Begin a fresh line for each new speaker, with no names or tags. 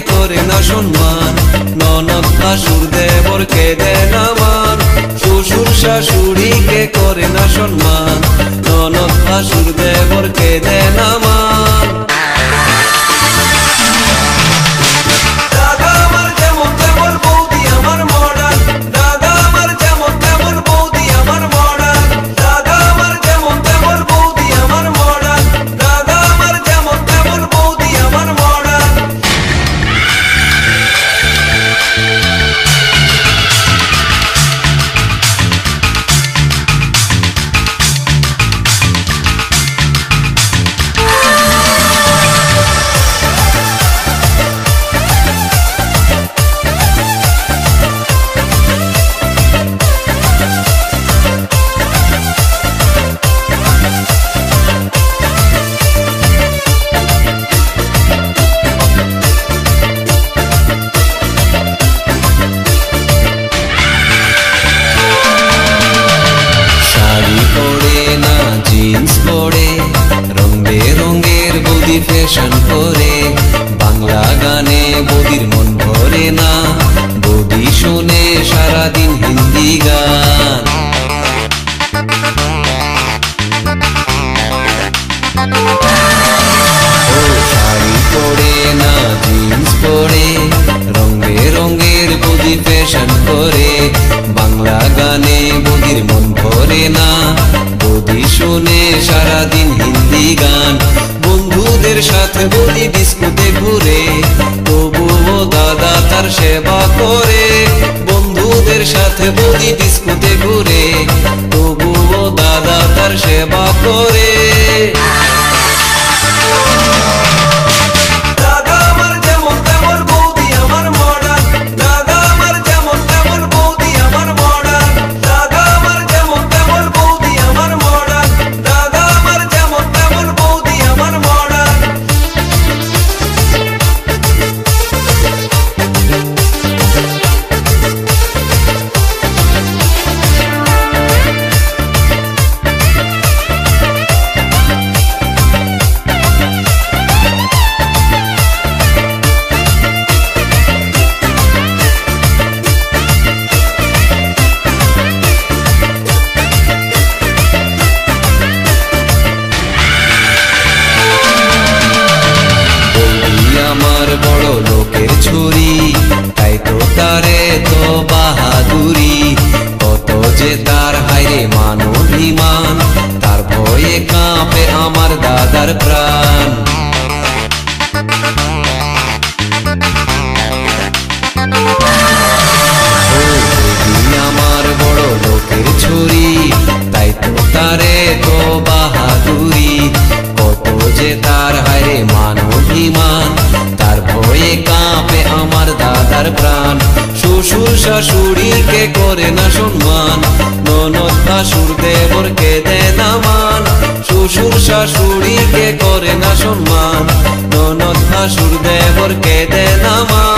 করে না সম্মান, ননদ ভাসুর দেবরকে দেয় না মান। শ্বশুর শাশুড়িকে করে না সম্মান, ননদ ভাসুর দেবরকে দেয় না মান।
ফ্যাশন করে বাংলা গানে বদির মন ভরে না, বদি শুনে সারাদিন হিন্দি গান। শাড়ি পরে না জিন্স পরে, রং বেরঙের বদি ফ্যাশন করে বাংলা গানে বদির মন ভরে না, বদি শুনে সারাদিন হিন্দি গান। বন্ধুদের সাথে বলি ডিস্কোতে ঘুরে, তবুও দাদা তার সেবা করে। বন্ধুদের সাথে বলি ডিস্কোতে ঘুরে, তবুও দাদা তার সেবা করে। বড় লোকের ছুরি, তাই তো তারে তো বাহাদুরি। কত যে তার হায়রে মান অভিমান, তার ভয়ে কাঁপে আমার দাদার প্রাণ। আমার বড় লোকের ছুরি, তাই তো তারে তো বাহাদুরি। কত যে তার হায়রে মান অভিমান, তার ভয়ে কাঁপে আমার দাদার প্রাণ। শ্বশুর শাশুড়িকে করে না সম্মান, ননদ ভাসুর দেবরকে দেয় না মান। শ্বশুর শাশুড়িকে করে না সম্মান, ননদ ভাসুর দেবরকে দেয় না মান।